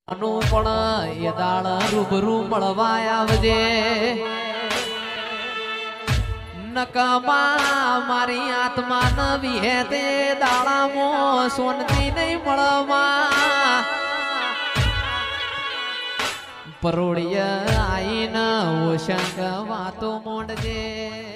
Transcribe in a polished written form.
અનું પણ એ દાળ રૂબરૂ મળવા આવજે નકમા મારી આત્મા નવી હે તે દાડામાં સોનતી નહીં મળવા પરોડિયા આઈને ઓશંગ વાતો મોડજે